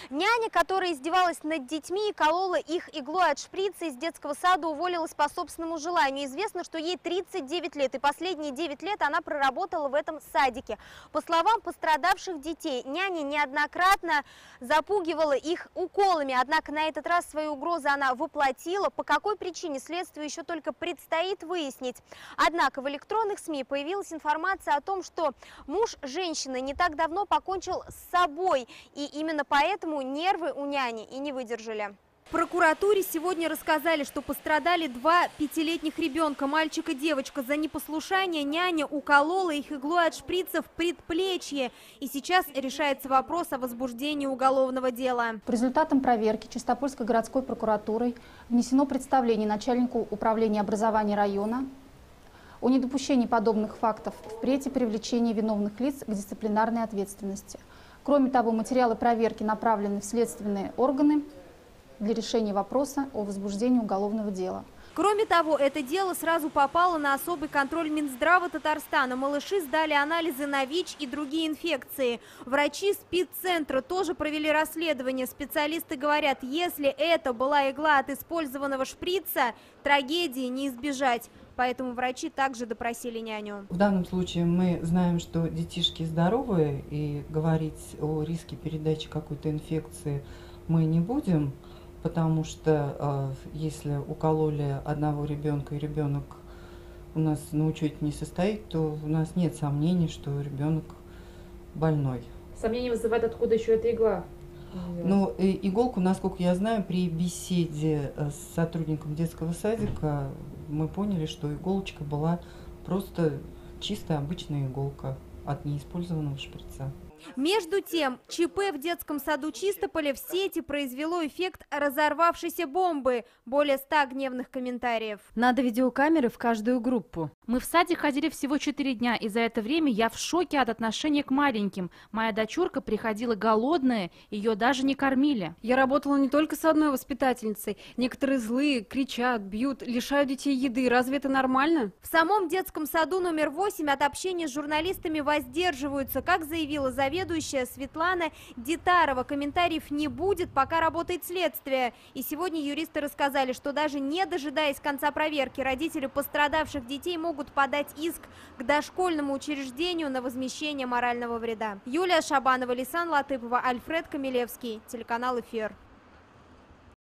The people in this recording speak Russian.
Няня, которая издевалась над детьми и колола их иглой от шприца из детского сада, уволилась по собственному желанию. Известно, что ей 39 лет, и последние 9 лет она проработала в этом садике. По словам пострадавших детей, няня неоднократно запугивала их уколами, однако на этот раз свои угрозы она воплотила. По какой причине, следствию еще только предстоит выяснить. Однако в электронных СМИ появилась информация о том, что муж женщины не так давно покончил с собой, и именно поэтому нервы у няни и не выдержали. В прокуратуре сегодня рассказали, что пострадали два пятилетних ребенка, мальчик и девочка. За непослушание няня уколола их иглой от шприца в предплечье. И сейчас решается вопрос о возбуждении уголовного дела. По результатам проверки Чистопольской городской прокуратурой внесено представление начальнику управления образования района о недопущении подобных фактов впредь и привлечении виновных лиц к дисциплинарной ответственности. Кроме того, материалы проверки направлены в следственные органы для решения вопроса о возбуждении уголовного дела. Кроме того, это дело сразу попало на особый контроль Минздрава Татарстана. Малыши сдали анализы на ВИЧ и другие инфекции. Врачи СПИД-центра тоже провели расследование. Специалисты говорят, если это была игла от использованного шприца, трагедии не избежать. Поэтому врачи также допросили няню. В данном случае мы знаем, что детишки здоровые, и говорить о риске передачи какой-то инфекции мы не будем, потому что если укололи одного ребенка и ребенок у нас на учете не состоит, то у нас нет сомнений, что ребенок больной. Сомнения вызывает, откуда еще эта игла? Ну, иголку, насколько я знаю, при беседе с сотрудником детского садика мы поняли, что иголочка была просто чистая обычная иголка от неиспользованного шприца. Между тем, ЧП в детском саду Чистополя в сети произвело эффект разорвавшейся бомбы. Более 100 гневных комментариев. Надо видеокамеры в каждую группу. Мы в садик ходили всего 4 дня, и за это время я в шоке от отношения к маленьким. Моя дочурка приходила голодная, ее даже не кормили. Я работала не только с одной воспитательницей. Некоторые злые, кричат, бьют, лишают детей еды. Разве это нормально? В самом детском саду номер 8 от общения с журналистами воздерживаются. Как заявила заведующая Светлана Дитарова, комментариев не будет, пока работает следствие. И сегодня юристы рассказали, что даже не дожидаясь конца проверки, родители пострадавших детей могут подать иск к дошкольному учреждению на возмещение морального вреда. Юлия Шабанова, Лисан Латыпова, Альфред Камилевский, телеканал «Эфир».